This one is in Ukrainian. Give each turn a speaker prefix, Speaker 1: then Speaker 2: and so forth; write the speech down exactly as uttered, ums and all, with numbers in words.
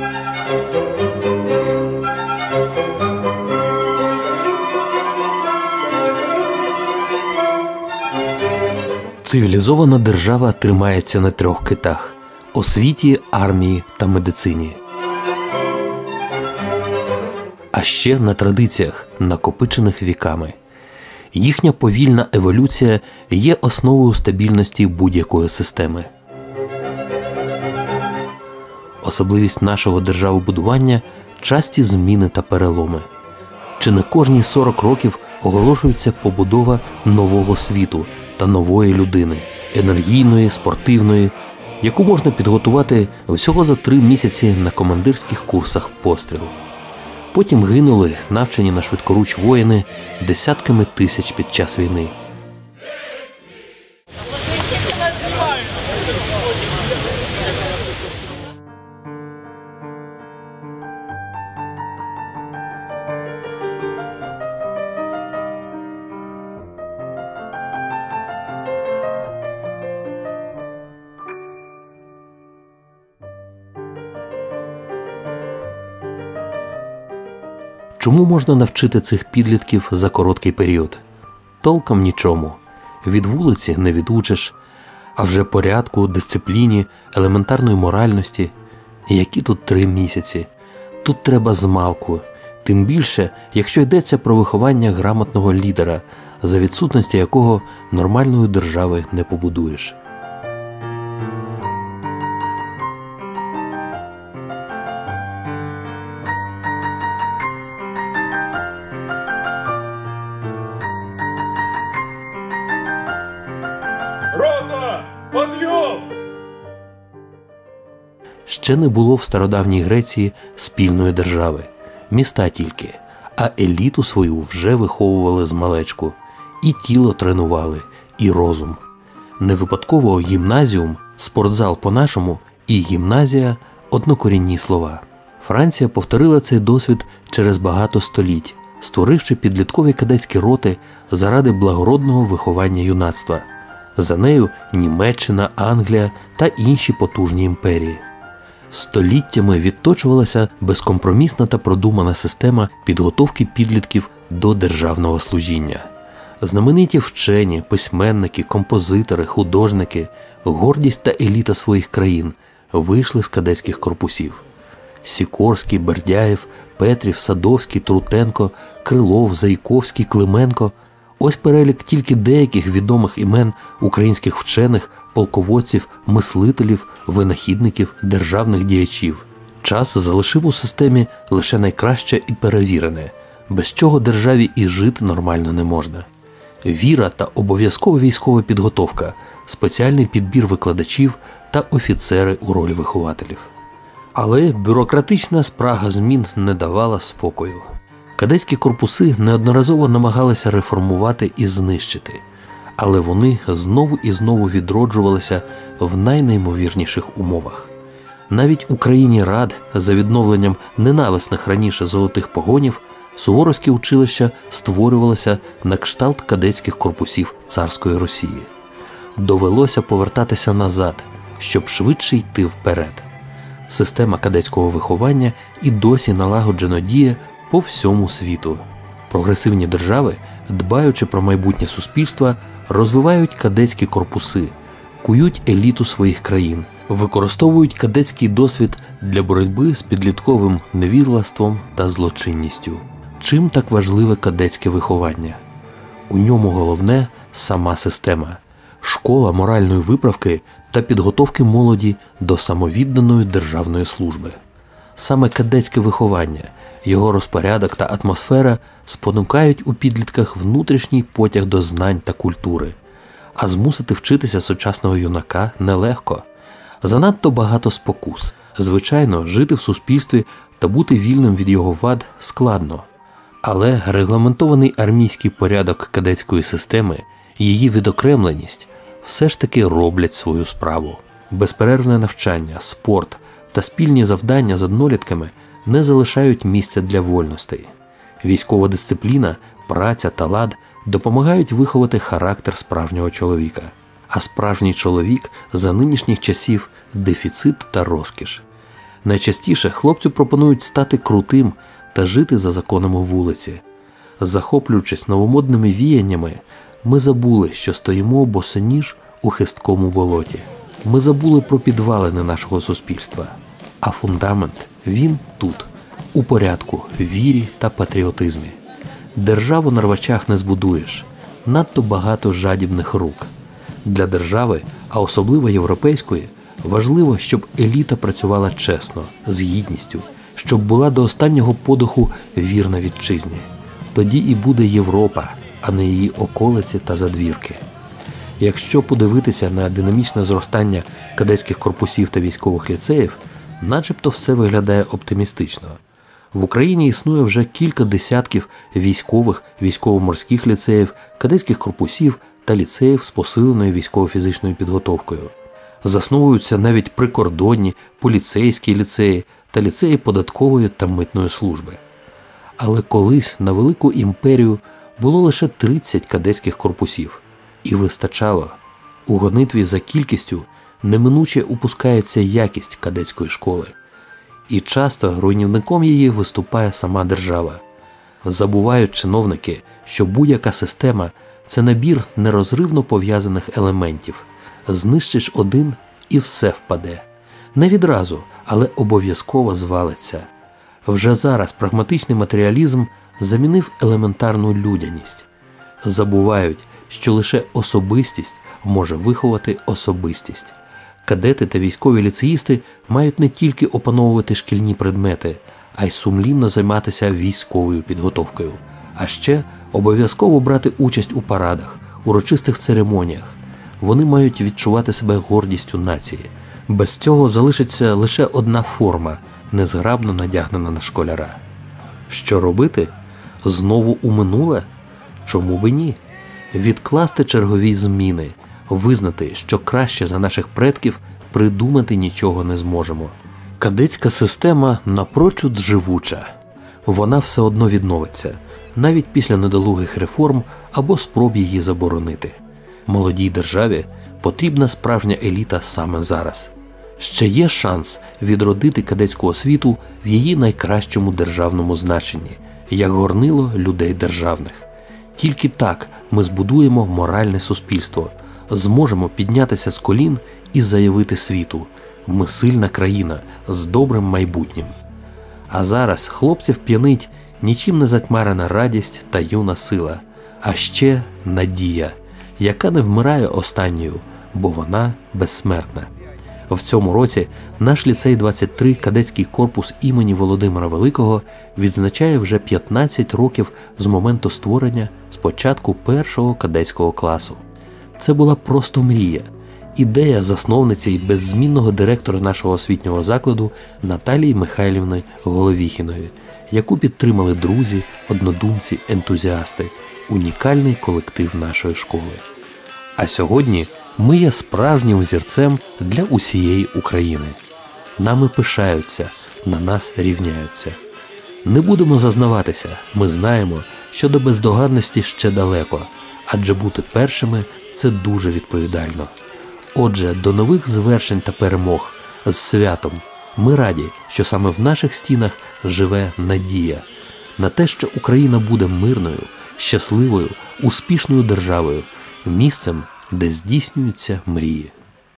Speaker 1: Цивілізована держава тримається на трьох китах – освіті, армії та медицині. А ще на традиціях, накопичених віками. Їхня повільна еволюція є основою стабільності будь-якої системи. Особливість нашого державобудування – часті зміни та переломи. Чи не кожні сорок років оголошується побудова нового світу та нової людини – енергійної, спортивної, яку можна підготувати всього за три місяці на командирських курсах пострілу. Потім гинули, навчені на швидкоруч воїни, десятками тисяч під час війни. Чому можна навчити цих підлітків за короткий період? Толком нічому. Від вулиці не відучиш, а вже порядку, дисципліні, елементарної моральності. Які тут три місяці? Тут треба змалку. Тим більше, якщо йдеться про виховання грамотного лідера, за відсутності якого нормальної держави не побудуєш.
Speaker 2: Рота! Подйом!
Speaker 1: Ще не було в стародавній Греції спільної держави. Міста тільки. А еліту свою вже виховували змалечку. І тіло тренували, і розум. Не випадково гімназіум, спортзал по-нашому і гімназія – однокорінні слова. Франція повторила цей досвід через багато століть, створивши підліткові кадетські роти заради благородного виховання юнацтва. За нею Німеччина, Англія та інші потужні імперії. Століттями відточувалася безкомпромісна та продумана система підготовки підлітків до державного служіння. Знамениті вчені, письменники, композитори, художники, гордість та еліта своїх країн вийшли з кадетських корпусів. Сікорський, Бердяєв, Петрів, Садовський, Трутенко, Крилов, Зайковський, Клименко – ось перелік тільки деяких відомих імен українських вчених, полководців, мислителів, винахідників, державних діячів. Час залишив у системі лише найкраще і перевірене, без чого державі і жити нормально не можна. Віра та обов'язкова військова підготовка, спеціальний підбір викладачів та офіцери у ролі вихователів. Але бюрократична спрага змін не давала спокою. Кадетські корпуси неодноразово намагалися реформувати і знищити, але вони знову і знову відроджувалися в найнеймовірніших умовах. Навіть у країні рад, за відновленням ненависних раніше золотих погонів, суворовські училища створювалися на кшталт кадетських корпусів царської Росії. Довелося повертатися назад, щоб швидше йти вперед. Система кадетського виховання і досі налагоджено діє по всьому світу. Прогресивні держави, дбаючи про майбутнє суспільства, розвивають кадетські корпуси, кують еліту своїх країн, використовують кадетський досвід для боротьби з підлітковим невіглаством та злочинністю. Чим так важливе кадетське виховання? У ньому головне – сама система. Школа моральної виправки та підготовки молоді до самовідданої державної служби. Саме кадетське виховання, його розпорядок та атмосфера спонукають у підлітках внутрішній потяг до знань та культури. А змусити вчитися сучасного юнака нелегко. Занадто багато спокус. Звичайно, жити в суспільстві та бути вільним від його вад складно. Але регламентований армійський порядок кадетської системи, її відокремленість все ж таки роблять свою справу. Безперервне навчання, спорт та спільні завдання з однолітками не залишають місця для вольностей. Військова дисципліна, праця та лад допомагають виховати характер справжнього чоловіка. А справжній чоловік за нинішніх часів – дефіцит та розкіш. Найчастіше хлопцю пропонують стати крутим та жити за законами вулиці. Захоплюючись новомодними віяннями, ми забули, що стоїмо босоніж у хисткому болоті. Ми забули про підвалини нашого суспільства. А фундамент, він тут, у порядку, вірі та патріотизмі. Державу на рвачах не збудуєш. Надто багато жадібних рук. Для держави, а особливо європейської, важливо, щоб еліта працювала чесно, з гідністю, щоб була до останнього подиху вірна вітчизні. Тоді і буде Європа, а не її околиці та задвірки. Якщо подивитися на динамічне зростання кадетських корпусів та військових ліцеїв, начебто все виглядає оптимістично. В Україні існує вже кілька десятків військових, військово-морських ліцеїв, кадетських корпусів та ліцеїв з посиленою військово-фізичною підготовкою. Засновуються навіть прикордонні, поліцейські ліцеї та ліцеї податкової та митної служби. Але колись на велику імперію було лише тридцять кадетських корпусів. І вистачало. У гонитві за кількістю неминуче упускається якість кадетської школи. І часто руйнівником її виступає сама держава. Забувають чиновники, що будь-яка система – це набір нерозривно пов'язаних елементів. Знищиш один і все впаде. Не відразу, але обов'язково звалиться. Вже зараз прагматичний матеріалізм замінив елементарну людяність. Забувають, що лише особистість може виховати особистість. Кадети та військові ліцеїсти мають не тільки опановувати шкільні предмети, а й сумлінно займатися військовою підготовкою. А ще обов'язково брати участь у парадах, урочистих церемоніях. Вони мають відчувати себе гордістю нації. Без цього залишиться лише одна форма, незграбно надягнена на школяра. Що робити? Знову у минуле? Чому би ні? Відкласти чергові зміни, визнати, що краще за наших предків придумати нічого не зможемо. Кадетська система напрочуд живуча. Вона все одно відновиться, навіть після недолугих реформ або спроб її заборонити. Молодій державі потрібна справжня еліта саме зараз. Ще є шанс відродити кадетську освіту в її найкращому державному значенні, як горнило людей державних. Тільки так ми збудуємо моральне суспільство, зможемо піднятися з колін і заявити світу: ми сильна країна з добрим майбутнім. А зараз хлопців п'янить нічим не затьмарена радість та юна сила, а ще надія, яка не вмирає останньою, бо вона безсмертна. В цьому році наш ліцей двадцять три кадетський корпус імені Володимира Великого відзначає вже п'ятнадцять років з моменту створення з початку першого кадетського класу. Це була просто мрія. Ідея засновниці і беззмінного директора нашого освітнього закладу Наталії Михайлівни Головіхіної, яку підтримали друзі, однодумці, ентузіасти, унікальний колектив нашої школи. А сьогодні ми є справжнім взірцем для усієї України. Нами пишаються, на нас рівняються. Не будемо зазнаватися, ми знаємо, що до бездоганності ще далеко, адже бути першими – це дуже відповідально. Отже, до нових звершень та перемог, з святом. Ми раді, що саме в наших стінах живе надія на те, що Україна буде мирною, щасливою, успішною державою, місцем, де здійснюються мрії.